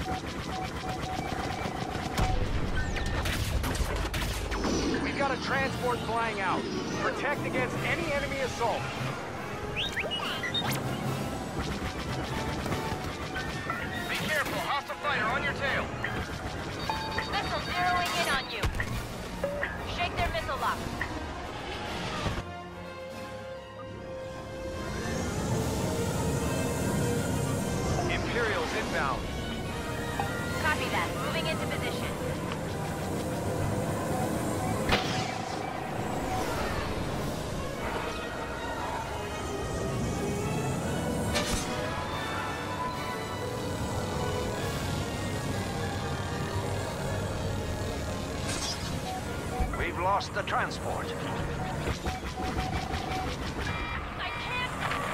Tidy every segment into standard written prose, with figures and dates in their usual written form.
We've got a transport flying out. Protect against any enemy assault. Be careful, hostile fighter on your tail. Missile zeroing in on you. Shake their missile lock. Imperials inbound. Copy that. Moving into position. We've lost the transport. I can't.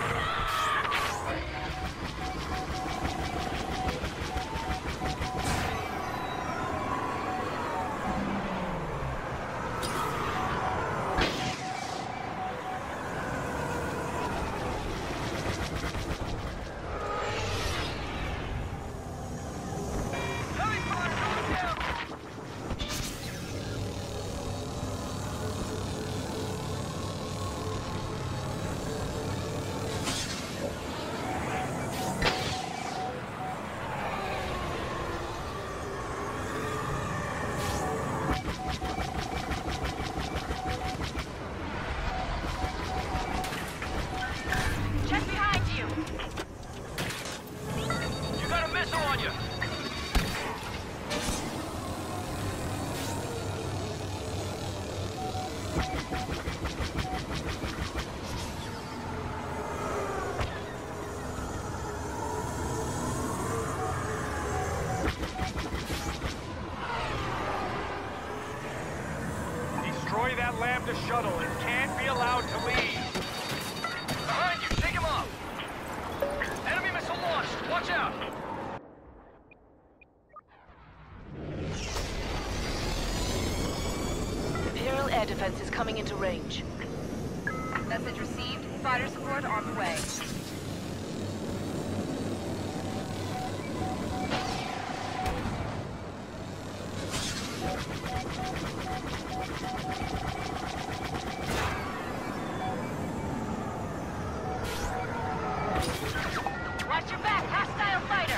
Check behind you. You got a missile on you. Destroy that Lambda shuttle. It can't be allowed to leave. Behind you, take him off. Enemy missile launched. Watch out. Imperial air defense is coming into range. Message received. Fighter support on the way. Watch your back, hostile fighter!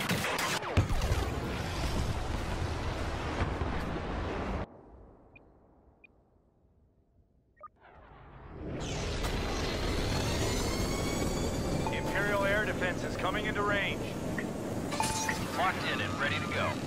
Imperial air defense is coming into range. Locked in and ready to go.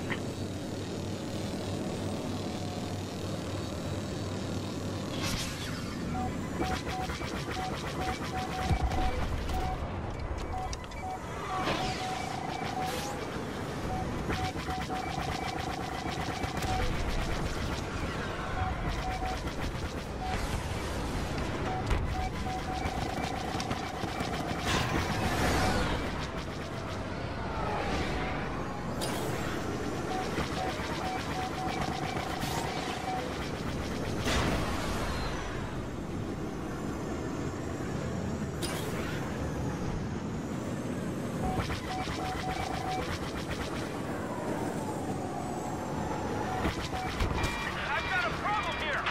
I've got a problem here!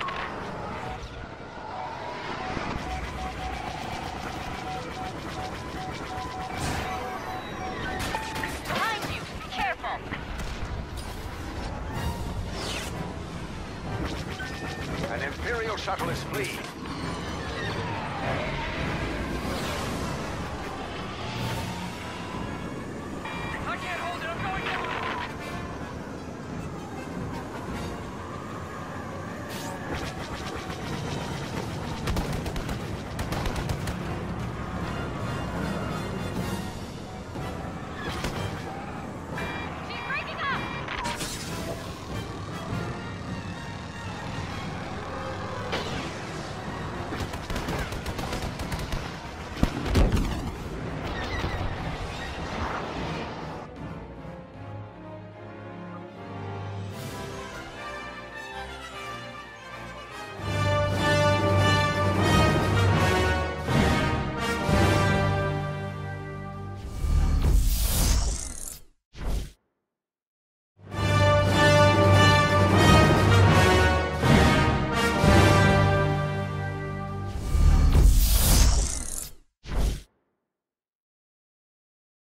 Behind you! Be careful! An Imperial shuttle is fleeing.